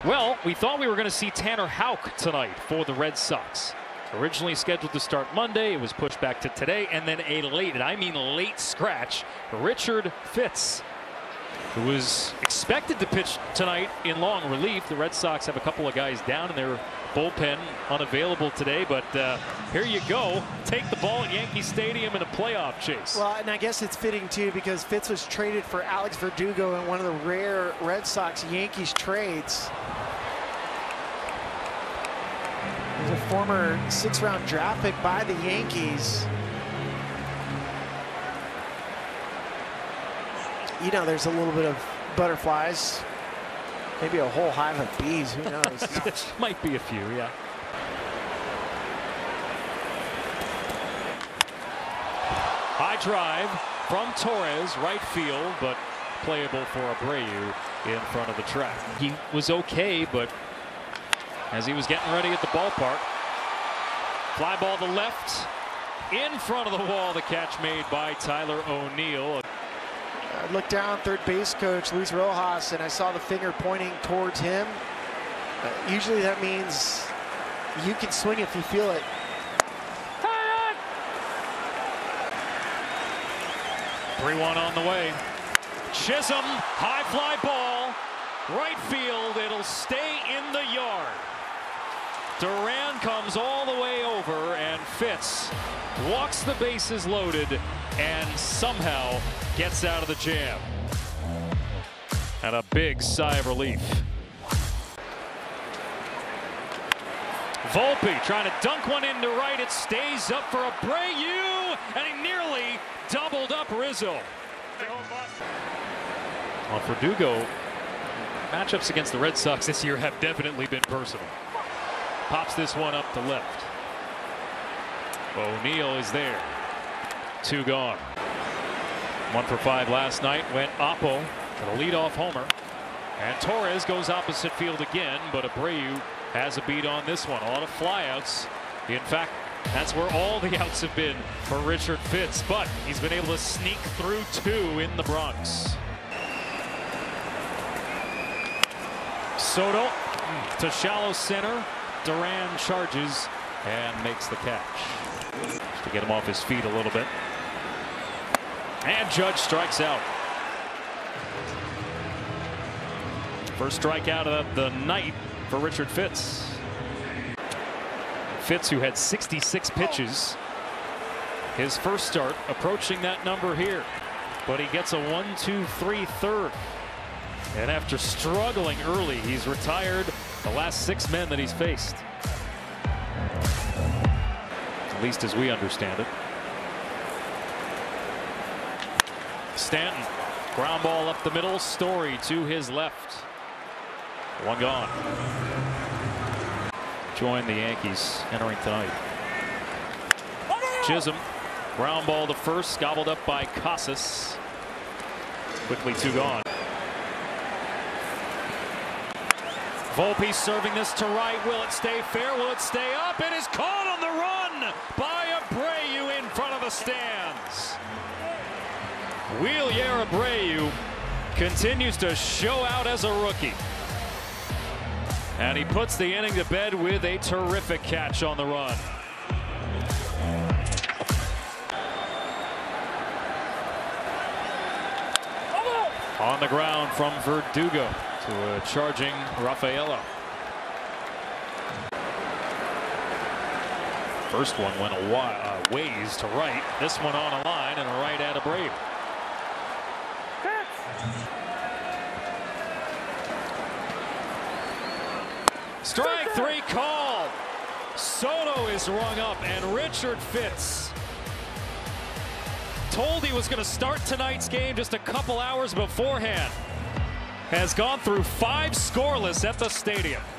Well, we thought we were going to see Tanner Houck tonight for the Red Sox. Originally scheduled to start Monday, it was pushed back to today, and then a late, and I mean late scratch, Richard Fitz, who was expected to pitch tonight in long relief. The Red Sox have a couple of guys down in their bullpen, unavailable today, but here you go. Take the ball at Yankee Stadium in a playoff chase. Well, and I guess it's fitting too, because Fitz was traded for Alex Verdugo in one of the rare Red Sox-Yankees trades. He's a former 6th-round draft pick by the Yankees. You know, there's a little bit of butterflies, maybe a whole hive of bees, who knows? Might be a few, yeah. High drive from Torres, right field, but playable for Abreu in front of the track. He was okay, but as he was getting ready at the ballpark, fly ball to left, in front of the wall, the catch made by Tyler O'Neill. I looked down, third base coach Luis Rojas, and I saw the finger pointing towards him. Usually that means you can swing if you feel it. 3-1 on the way. Chisholm, high fly ball, right field, it'll stay in the yard. Duran comes all the way over, and Fitz walks the bases loaded and somehow gets out of the jam. And a big sigh of relief. Volpe trying to dunk one into right. It stays up for Abreu, and he nearly doubled up Rizzo. Well, Verdugo, matchups against the Red Sox this year have definitely been personal. Pops this one up to left. O'Neill is there. 2 gone. 1 for 5 last night went Oppo for the leadoff homer. And Torres goes opposite field again, but Abreu has a beat on this one. A lot of flyouts. In fact, that's where all the outs have been for Richard Fitz, but he's been able to sneak through 2 in the Bronx. Soto to shallow center. Duran charges and makes the catch. Just to get him off his feet a little bit. And Judge strikes out. First strikeout of the night for Richard Fitz. Fitz, who had 66 pitches, his first start, approaching that number here. But he gets a 1-2-3 third. And after struggling early, he's retired the last 6 men that he's faced. At least as we understand it. Stanton, ground ball up the middle. Story to his left. 1 gone. Join the Yankees entering tonight. Chisholm, ground ball to first, gobbled up by Casas. Quickly 2 gone. Volpe serving this to right. Will it stay fair? Will it stay up? It is caught on the run by Abreu in front of the stands. Wheelier Abreu continues to show out as a rookie. And he puts the inning to bed with a terrific catch on the run. On the ground from Verdugo to a charging Rafaela. First one went a ways to right. This one on a line and a right at Abreu. Strike 3 called. Soto is rung up, and Richard Fitz, told he was going to start tonight's game just a couple hours beforehand, has gone through 5 scoreless at the stadium.